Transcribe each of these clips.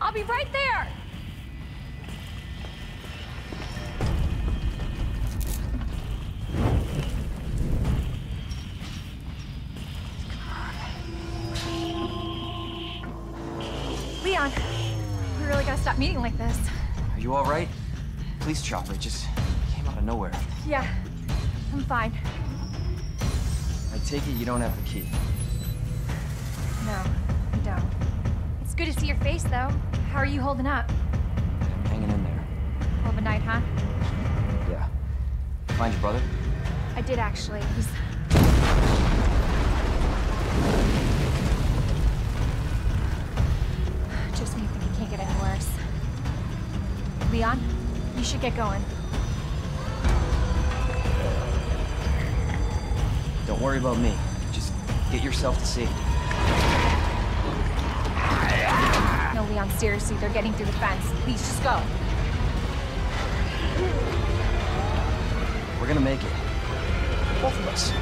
I'll be right there! Leon, we really gotta stop meeting like this. Are you alright? Police chopper just came out of nowhere. Yeah, I'm fine. I take it you don't have the key. No, I don't. It's good to see your face, though. How are you holding up? I'm hanging in there. Hell of a night, huh? Yeah. Find your brother? I did, actually. He's... Just when you think it can't get any worse. Leon, you should get going. Don't worry about me. Just get yourself to safety. No, Leon, seriously, they're getting through the fence. Please, just go. We're gonna make it. Both of us.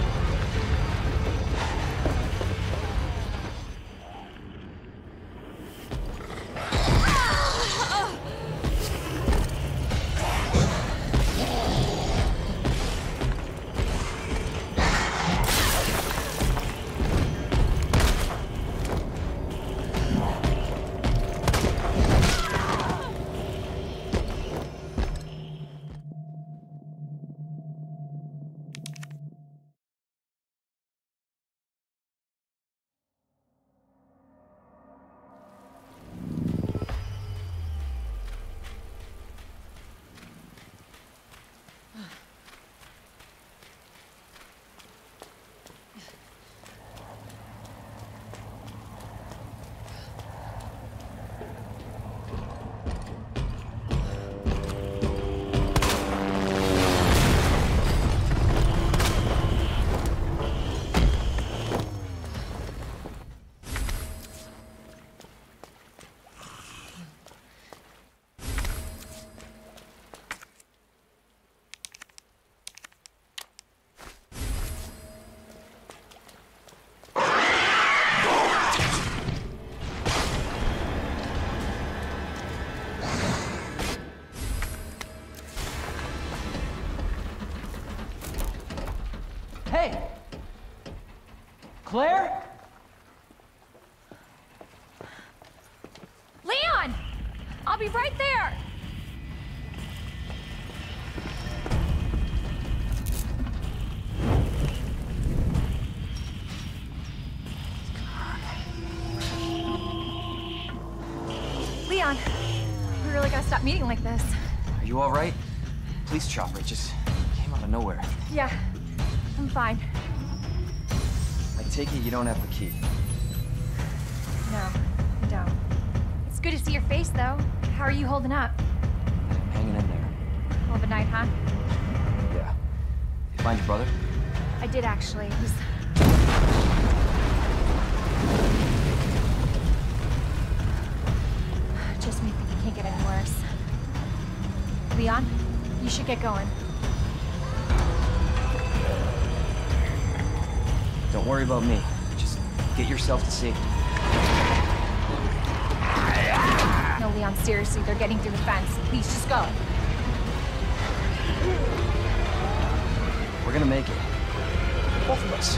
Hey! Claire? Leon! I'll be right there! Leon, we really gotta stop meeting like this. Are you alright? Police chopper just came out of nowhere. Yeah, I'm fine. I take it you don't have the key. No, I don't. It's good to see your face, though. How are you holding up? I'm hanging in there. Hell of a night, huh? Yeah. You find your brother? I did, actually. He's... Just when you think it can't get any worse. Leon, you should get going. Don't worry about me. Just get yourself to safety. No, Leon, seriously, they're getting through the fence. Please, just go. We're gonna make it. Both of us.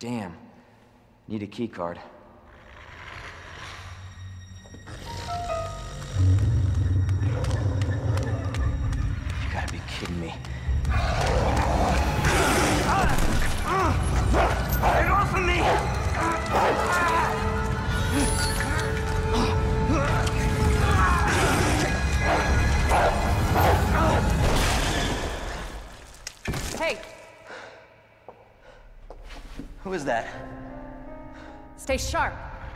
Damn. Need a key card. You gotta be kidding me. Get off of me! Hey, Who is that? stay sharp.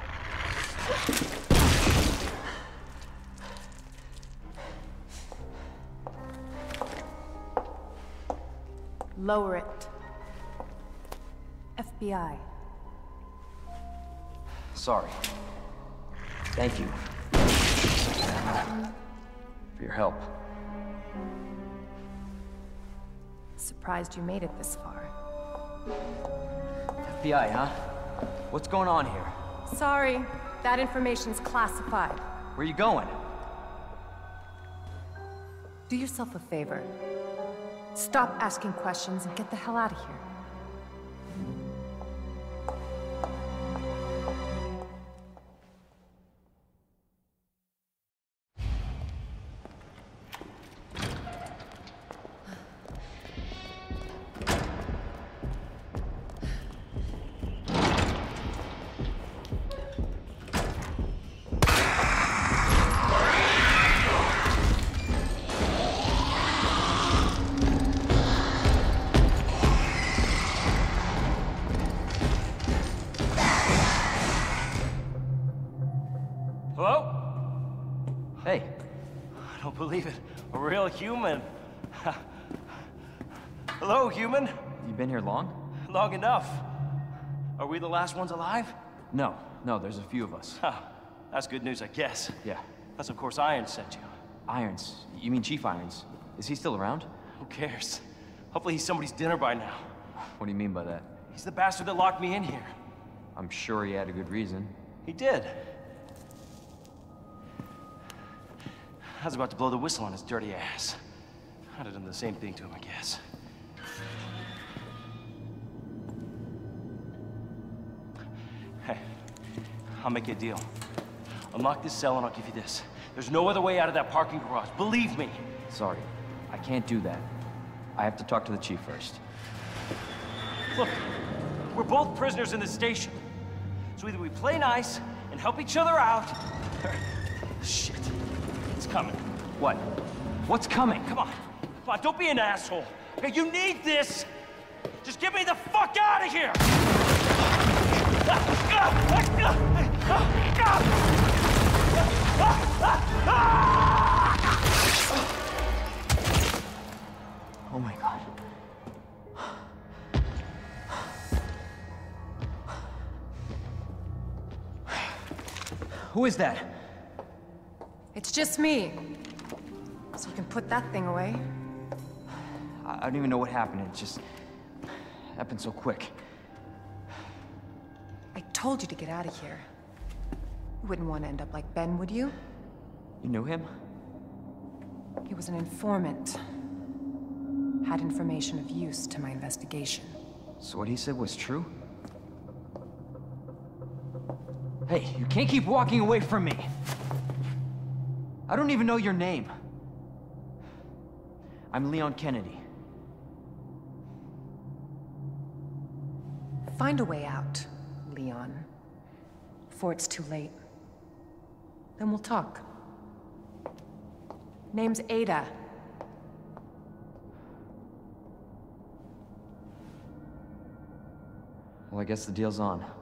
Lower it. FBI. Sorry. Thank you. For your help. Surprised you made it this far. FBI, huh? What's going on here? Sorry, that information's classified. Where you going? Do yourself a favor. Stop asking questions and get the hell out of here. Hello? Hey, I don't believe it. A real human. Hello, human. you been here long? Long enough. Are we the last ones alive? No, there's a few of us. Huh. That's good news, I guess. Yeah. That's of course Irons sent you. Irons. You mean Chief Irons? Is he still around? Who cares? Hopefully he's somebody's dinner by now. What do you mean by that? He's the bastard that locked me in here. I'm sure he had a good reason. He did. I was about to blow the whistle on his dirty ass. I'd have done the same thing to him, I guess. Hey, I'll make you a deal. Unlock this cell and I'll give you this. There's no other way out of that parking garage, believe me. Sorry, I can't do that. I have to talk to the chief first. Look, we're both prisoners in this station. So either we play nice and help each other out, or... Shit. It's coming. What? What's coming? Come on, don't be an asshole. Okay, you need this. Just get me the fuck out of here! Oh my God. Who is that? It's just me. So you can put that thing away. I don't even know what happened. It just happened so quick. I told you to get out of here. You wouldn't want to end up like Ben, would you? You knew him? He was an informant. Had information of use to my investigation. So what he said was true? Hey, you can't keep walking away from me! I don't even know your name. I'm Leon Kennedy. Find a way out, Leon. Before it's too late. Then we'll talk. Name's Ada. Well, I guess the deal's on.